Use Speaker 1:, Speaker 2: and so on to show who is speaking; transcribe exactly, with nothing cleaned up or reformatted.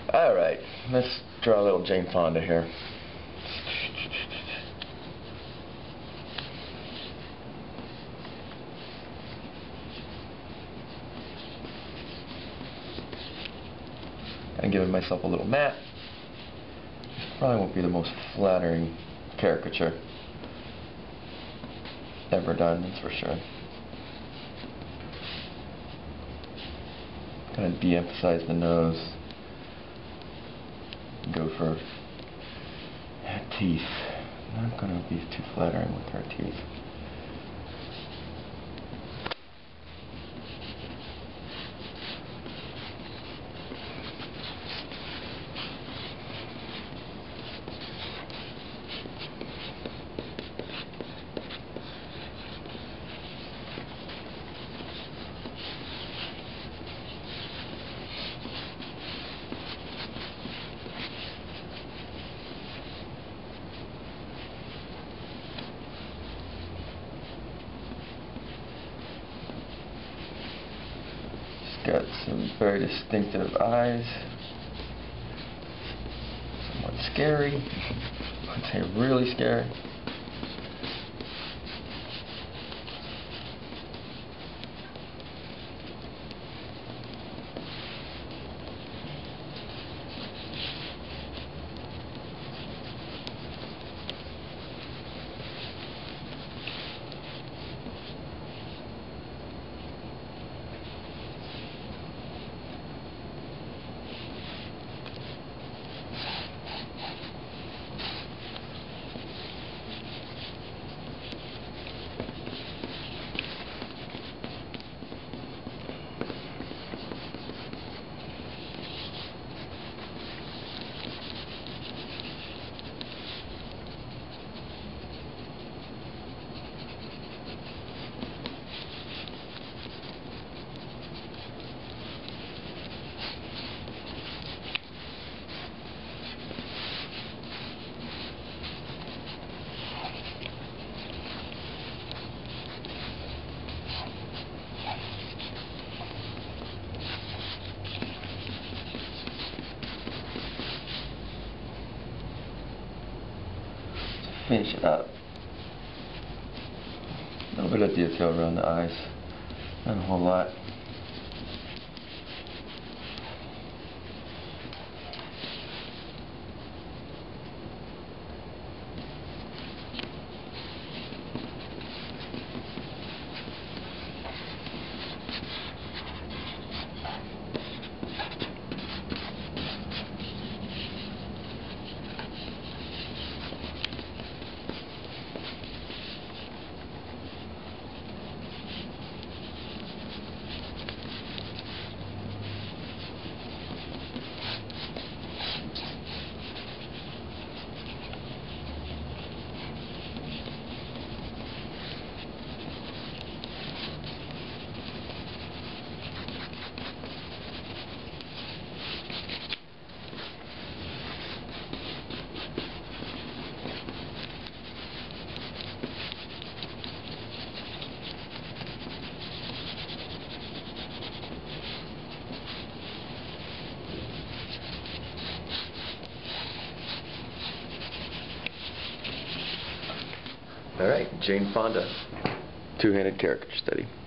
Speaker 1: Alright, let's draw a little Jane Fonda here. I'm giving myself a little mat. Probably won't be the most flattering caricature ever done, that's for sure. Kind of de-emphasize the nose. Go for teeth. Not going to be too flattering with her teeth. Got some very distinctive eyes. Somewhat scary. I'd say really scary. Finish it up. A little bit of detail around the eyes. Not a whole lot. Alright, Jane Fonda, two-handed caricature study.